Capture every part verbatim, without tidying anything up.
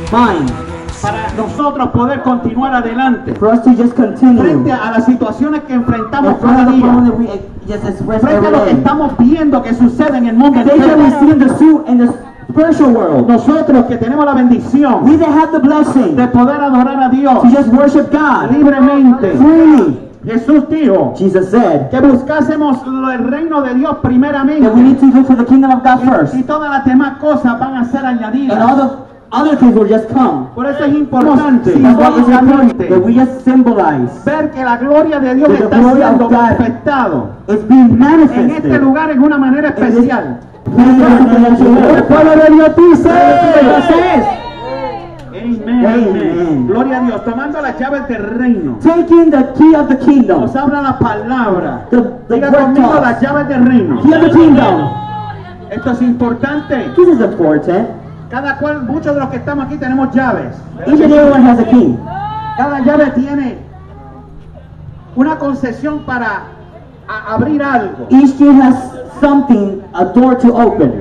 mind. Para nosotros poder continuar adelante For us to just continue. frente a las situaciones que enfrentamos In front cada of the día, problem that we just express frente a every lo que day. estamos viendo que sucede en el mundo And they that we see entero. in the suit in the spiritual world. Nosotros que tenemos la bendición We that have the blessing de poder adorar a Dios to just worship God libremente, freely. Jesús dijo Jesus said que buscásemos el reino de Dios primeramente, that we need to look for the kingdom of God first. y todas las demás cosas van a ser And all añadidas. the other things will just come. Por eso es importante That's why it's important simbólicamente that we just symbolize. ver que la gloria de Dios That the está glory of siendo God manifestado It's being en manifested. este lugar en una manera especial. El pueblo de Dios dice. Amén, amén. Gloria a Dios. Tomando las llaves del reino. Taking the key of the kingdom. Nos habla la palabra. The, the Diga word conmigo talks. las llaves del reino. Key of the kingdom. Esto es importante. This is important. Cada cual, muchos de los que estamos aquí tenemos llaves. Each and everyone has a key. Cada llave tiene una concesión para a- abrir algo. Each key has something, a door to open.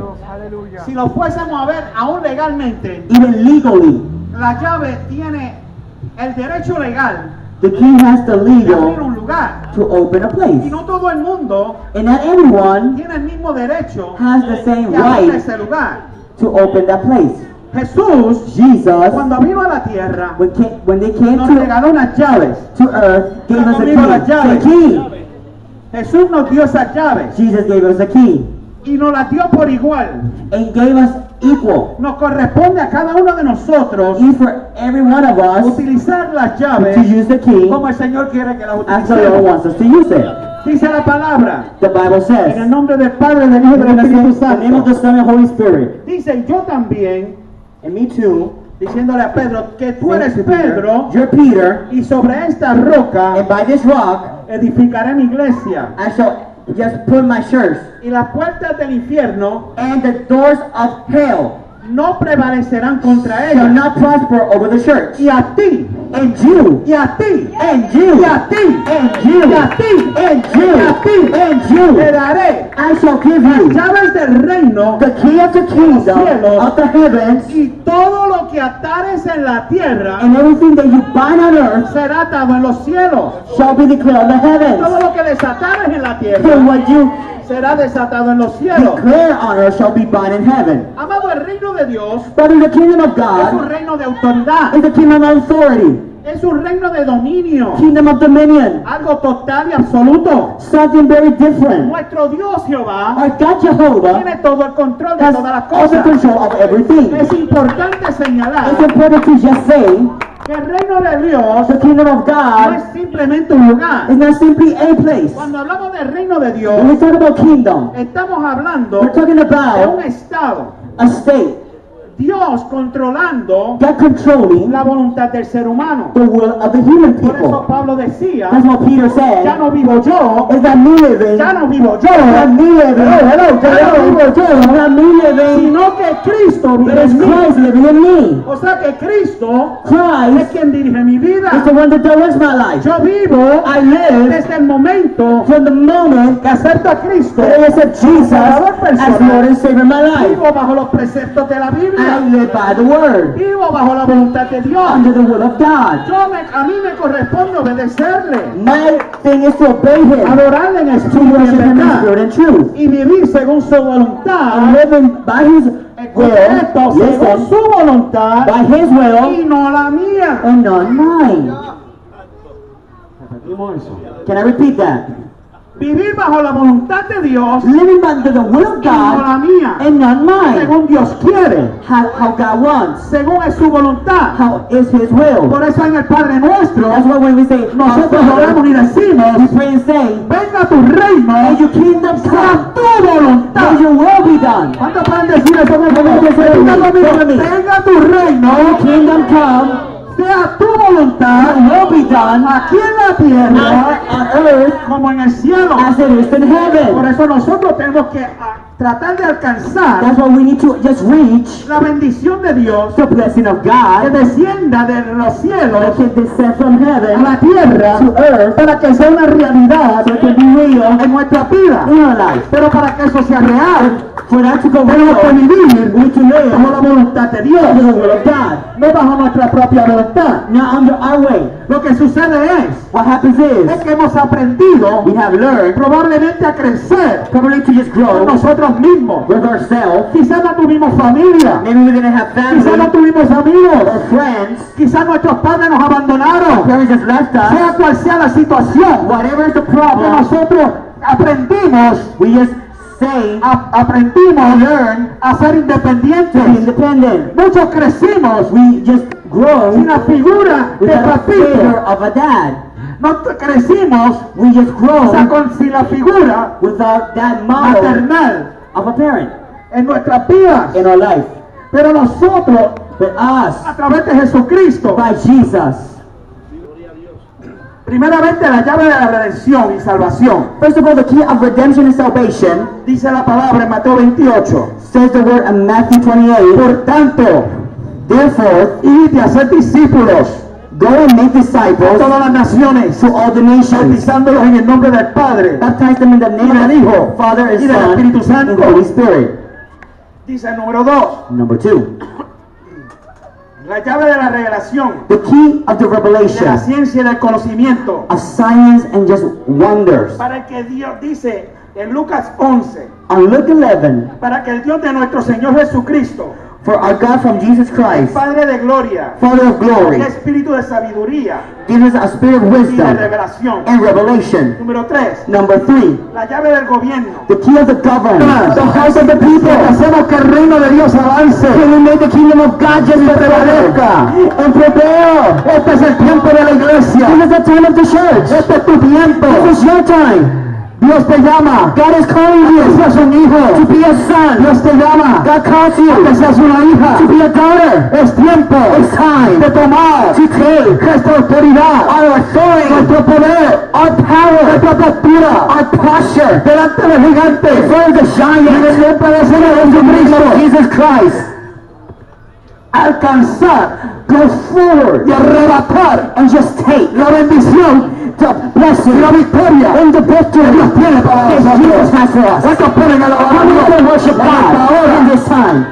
Si lo fuésemos a ver aún legalmente, Even legally, la llave tiene el derecho legal the key has the de abrir legal un lugar. to open a Y place. no todo el mundo And not everyone tiene el mismo derecho has the same de abrir right ese lugar. to open that place. Jesús, Jesus, cuando vino a la tierra, when, came, when they came nos to, regaló unas llaves. to earth, gave us a Conmigo las key. llaves. The key. Jesús nos dio esas llaves Jesus gave us a key y nos las dio por igual. and gave us equal. Nos corresponde a cada uno de nosotros Each for every one of us utilizar las llaves to use the key como el Señor quiere que las as the Lord utilicemos. wants us to use it. Dice la palabra, The Bible en el says, nombre del Padre, del Hijo y del in the Espíritu name of the Santo. Son and Holy Spirit. Dice, yo también, And me too, diciéndole a Pedro, que tú saying eres to Peter, Pedro, you're Peter, y sobre esta roca and by this rock edificaré mi iglesia. I shall just put my church, Y las puertas del infierno and the doors of hell no prevalecerán contra shall ella. not prosper over the church. Y a ti, And you, y a ti, and you, y a ti, and you, y a ti, and y you, a ti, and te you, daré I shall give las you llaves del reino, the key of the kingdom of the heavens, y todo lo que atares en la tierra and everything that you bind on earth será atado en los cielos. shall be declared in the heavens. Todo lo que desatares en la And tierra what you será desatado en los cielos. declare on earth shall be bound in heaven. Amado, el reino de Dios But in the kingdom of es un God reino de autoridad, is the kingdom of authority, es un reino de dominio, kingdom of dominion, algo total y absoluto. something very different. Nuestro Dios Jehová Our God Jehovah tiene todo el control de has todas las all the cosas. control of everything. Es importante señalar It's important to just say que el reino de Dios the kingdom of no God es simplemente un lugar. is not simply a place. Cuando hablamos del reino de Dios, When we talk about kingdom, estamos hablando we're talking de about un estado. a state, Dios controlando God controlling la voluntad del ser humano. the will of the human Por eso people. Pablo decía, That's what Peter ya said. no vivo yo, Is that me living? ya no vivo yo, Not me living. Hello, hello, Ya no hello. vivo yo. Not me living. sino que Cristo But vive it's en mí. Christ living in me. O sea que Cristo es Christ quien dirige mi is vida. the one that directs my life. Yo vivo I live desde el momento from the moment que acepto a Cristo. that I accept Jesus as Lord and Savior in my life. Vivo bajo los preceptos de la I Biblia. live by the Word, Vivo bajo la voluntad de Dios. under the will of God. Yo me, a mí me corresponde obedecerle, My thing is to obey Him, adorarle en to espíritu y worship en Him in verdad, spirit and truth, y vivir según su and voluntad, living by His correcto, will, según listen, su voluntad by His y will, no la mía. and not mine. Repetimos eso. Can I repeat that? Vivir bajo la voluntad de Dios Living by the will of y no la God, mía, and not mine. según Dios quiere, How, how God wants, según es su voluntad. how is His will. Por eso en el Padre Nuestro That's why when we say, our nosotros Father, oramos y we decimos, pray and say, venga tu reino, may your kingdom sea come, tu voluntad. may your will be done. ¿Cuántos pueden decir eso? Come on, just say Venga it with me, conmigo, say it with me. venga tu reino, May your kingdom come, sea tu voluntad, your will be done aquí en la tierra on earth como en el cielo. as it is in Por heaven. eso nosotros tenemos que ah, tratar de alcanzar That's why we need to just reach la bendición de Dios the blessing of que God descienda de los cielos that can descend from a heaven la tierra to earth para que sea una realidad so it can be real en nuestra vida. in our life. Pero para que eso sea real, For that to go tenemos que real, vivir we need to live como la voluntad de Dios, under the will of God, no bajo nuestra propia voluntad. not under our way. Lo que sucede es, What happens is, es que hemos aprendido we have learned probablemente a crecer probably to just con grow nosotros mismos. with ourselves. Quizás no tuvimos familia, Maybe we didn't have quizás no family tuvimos amigos, or friends. quizás nuestros padres nos abandonaron. Parents just left us. Sea cual sea la situación, Whatever is the que problem, nosotros aprendimos, we just say, a- aprendimos learn a ser to be independientes. independent. Muchos crecimos We just grow sin la figura de without a figure papito. of a dad. No t- crecimos We just grow o sea, con, sin la figura without that model maternal of a parent en nuestras vidas. in our life. Pero nosotros, But us, a través de Jesucristo, by Jesus. primeramente la llave de la redención y salvación, First of all, the key of redemption and salvation dice la palabra en Mateo veintiocho. says the word in Matthew twenty-eight. Por tanto, Therefore, id a ser discípulos go and make de disciples todas las naciones, to all the nations, bautizándolos en el nombre del Padre, baptize them in the name of the Father and y del Son Espíritu and Santo. Holy Spirit. Dice el número dos, Number two, la llave de la revelación, the key of the de la revelation ciencia y del conocimiento, of science and just wonders. para el que Dios dice en Lucas once, On Luke eleven, para que el Dios de nuestro Señor Jesucristo, for our God from Jesus Christ, Padre de gloria, Father of glory, el espíritu de sabiduría gives us a spirit of y de wisdom revelación. and revelation. Número tres, Number three, la llave del gobierno, the key of the government, the heart of the people. hacemos que el reino de Dios avance, Can we make the kingdom of God just prevalezca and prevail? este es el tiempo de la iglesia, This is the time of the church. este es tu tiempo, This is your time. Dios te llama, God is calling que you seas un hijo, to be a son. Dios te llama, God calls que you seas una hija, to be a daughter. es tiempo It's time de tomar to take nuestra autoridad, our authority, nuestro poder, our power, nuestra postura, our posture delante del gigante, before the en el giant, nombre del Señor Jesucristo, Jesus Christ, alcanzar, go forward y arrebatar and just take la bendición, the blessing y la victoria and the victory que Dios tiene para that Jesus nosotros. has for us. ¿Cuántos pueden alabar a How we Dios can worship en esta God hora? in this time?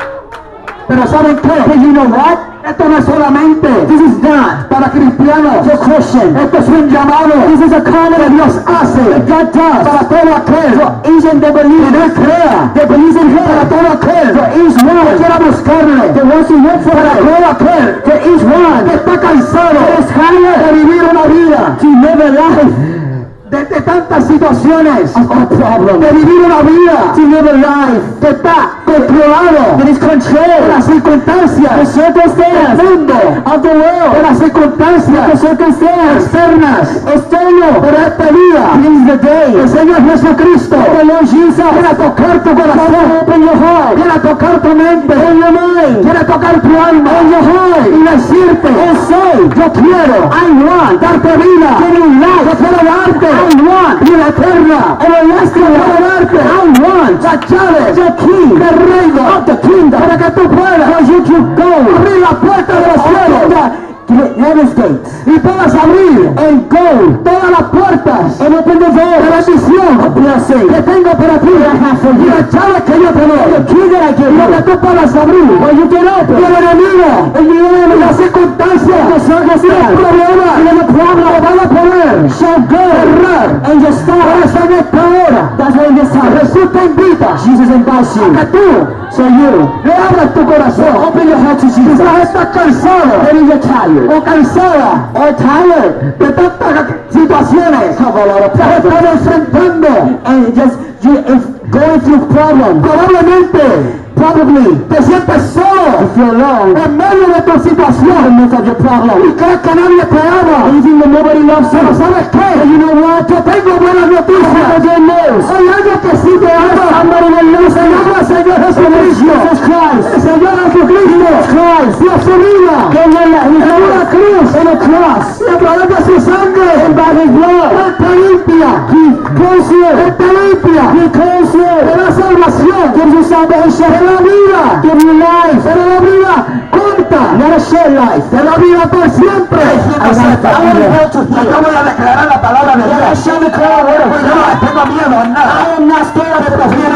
Pero ¿saben But qué? you know what? Esto no es solamente This is not para cristianos, for Christian. esto es un llamado This is a que calling Dios hace that God does para todo aquel for each and that que en believes, Él crea, that believes in para Him, todo aquel for each que one quiera buscarle, that wants to look for para Him, todo aquel for each que one está cansado that is tired de vivir una vida to live a life de, de tantas situaciones, of all problems, de vivir una vida to live a life que está controlado that is por controlled, las the circunstancias del circumstance mundo, of the de world, las the circunstancias circumstance externas, external. pero este día This is the el day Señor Jesucristo the Lord Jesus quiere tocar tu will corazón, open your heart quiere tocar tu mente, and your mind quiere tocar tu alma and your heart y decirte, and say, yo quiero I want darte vida, give you yo life, quiero darte I want vida eterna, everlasting yo quiero life, darte I want las llaves the key del reino of the kingdom para que tú puedas for you to go abrir la puerta de los cielos open the heaven's gates y puedas abrir and go todas las puertas and open the de door bendición of blessing que tengo para ti that I have for y you, las llaves que yo te the doy key that I give y lo que you, tú puedas abrir where you can y open el enemigo and you y will las circunstancias the y los circumstance problemas and the problem lo van a poder shall go cerrar. and just Por stop. eso en esta hora That's why in this time Jesús te invita Jesus invites a you, que tú so you le abras tu corazón. open your heart to Jesus. Quizás estás cansado Maybe you're tired o cansada or tired de tantas situaciones of a lot of que has problems estado enfrentando. and just you if going through problems. Probablemente Probably te sientes solo if you're alone en medio de tu in the situación midst of your y problem, crees que nadie te ama. and you think that nobody loves Pero you. ¿sabes qué? But you know what? Yo tengo buenas I have noticias. good news. Hay alguien que sí te ama. Somebody that loves Se llama el Señor Jesucristo. Jesus Christ. El Señor Jesucristo Christ. dio su vida Gave your life en una cruz on a cross, y a través de su sangre and by His blood, Él te limpia. He cleans you. Él te limpia. He cleans Te you. da salvación. Gives you salvation. Te da vida. Give you life. Te da vida corta. Not a short life. Te da vida por siempre. I want to Acabo de declarar la palabra de I Dios. shall declare a word of Yo no God. tengo miedo a nada. I am not scared of the Viene de prophet. esa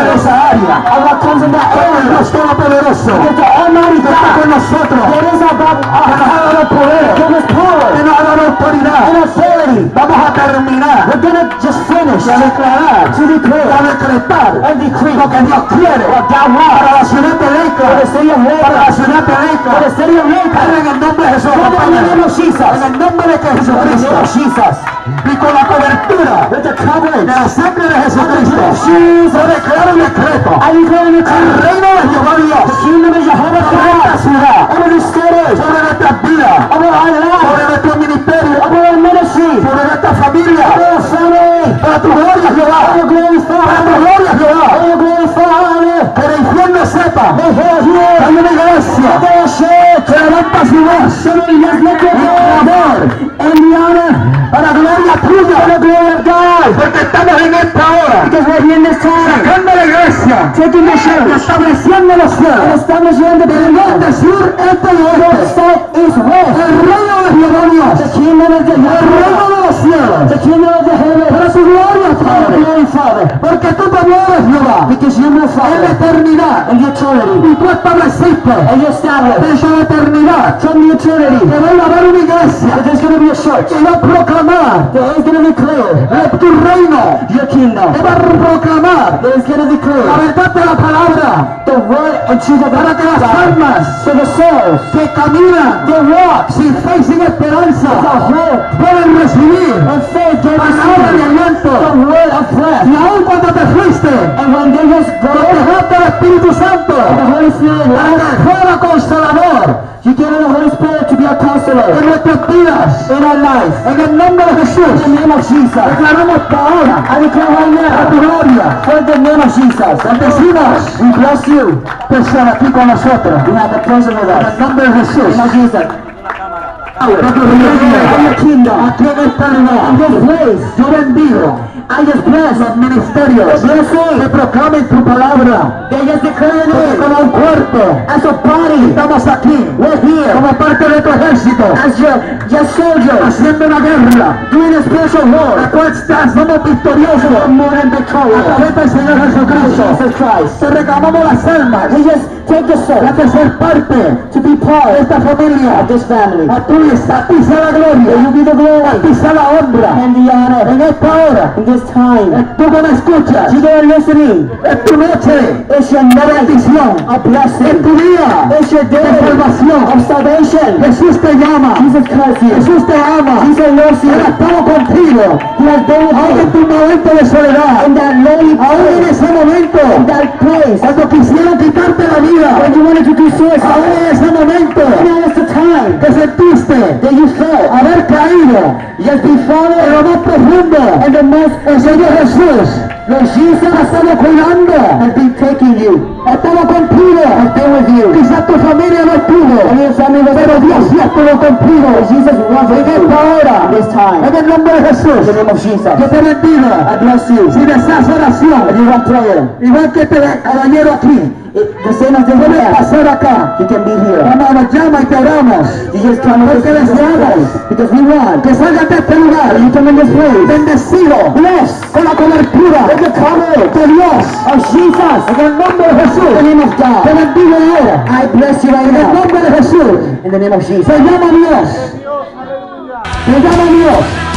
area, and what comes in that area, Dios Todopoderoso, is the Almighty God con nosotros, that is above us, que nos ha dado poder, give us power, que nos ha dado autoridad, and authority. Vamos a terminar, we're gonna just finish, a declarar, to declare, a decretar, and decree, lo que Dios quiere, what God wants, para la ciudad de Lakeland, for the city of Lakeland, para la ciudad de Lakeland, for the city of Lakeland, en el nombre de Jesús, en el nombre de Jesus, en el nombre de Jesucristo, Jesus, y con la cobertura, with the coverage, de la sangre de Jesucristo, yo declaro un decreto, I declare un decreto, el reino de Jehová Dios, the kingdom of Jehovah God, sobre esta ciudad, over this city, sobre nuestras vidas, over our lives, sobre nuestro ministerio, over our ministry, sobre nuestra familia, over our family, para tu gloria Jehová, para tu gloria Jehová, que el infierno sepa, que hay una iglesia, que levanta su voz, y clamor, para gloria tuya, para gloria de Dios, porque estamos en esta hora, sacando la iglesia, estableciendo los cielos, del norte, sur, este y oeste, el reino de Jehová Dios, el reino de los cielos, para su gloria, Padre, porque tú te mueves, Jehová, en la eternidad, y tú estableciste de esa eternidad, que va a haber una iglesia, que va a proclamar tu reino, que va a proclamar la verdad de la palabra, para que las almas que caminan sin fe y sin esperanza pueden recibir palabra de aliento, y aún cuando te fuiste, dejaste el Espíritu Santo para que fuera consolador. You gave the Holy Spirit to be a counselor en nuestras vidas, in our life. En el nombre de Jesús, in the name of Jesus. Declaramos ahora, I declare right now, tu gloria, for the name of Jesus. Bendecimos, we bless you, por ser aquí con nosotros. We have the presence with us. En el nombre de Jesús, in Jesus. Aquí en esta lugar, yo bendigo. I just bless los ministerios que proclamen tu palabra. They just declare it como un cuerpo. As a body, estamos aquí. We're here. Como parte de tu ejército. As your, your soldiers. Haciendo una guerra. Doing a spiritual war. La cual estás, somos victoriosos. More than victorious. A través del Señor Jesucristo. Jesus Christ. Te reclamamos las almas. We just take the soul. Para ser parte. To be part de esta familia. Of this family. A ti, a ti sea la gloria. You be the glory. A ti sea la honra. And the honor. En esta hora. In this time. Tú que me escuchas. You are listening. Es tu noche. It's your night. Bendición. A blessing. Es tu día. It's your day. De salvación. Of salvation. Jesús te llama. Jesus calls you. Jesús te ama. Jesus loves you. Él ha estado contigo. He has been with you. Aún en tu momento de soledad. In that lonely place. Aún en ese momento. In that place. Cuando quisieron quitarte la vida. When you wanted to do suicide. Aún en ese momento. Now is the time. Que sentiste. That you felt. Haber caído. Just be fallen. En lo más profundo. And the most. El Señor Jesús. Lord Jesus ha estado cuidando. Has been taking you. Ha estado contigo. Has been with you. Quizás tu familia no estuvo. Pero Dios sí estuvo contigo. Jesus was with you. En esta hora. This time. En el nombre de Jesús. In the name of Jesus. Yo te bendigo. I bless you. Si deseas oración. If you want prayer. Igual que este caballero aquí. The same as the puede pasar acá. You can be here. Cuando nos llama y te oramos. You just come porque deseamos. Because we want. Que salgas de este lugar. You come in this place. Bendecido. Bless. Con la cobertura. With the cover. De Dios. Of Jesus. En el nombre de Jesús. In the name of God. Te bendigo ahora. I bless you right now. En el nombre de Jesús. In the name of Jesus. Se llama Dios. Se llama Dios.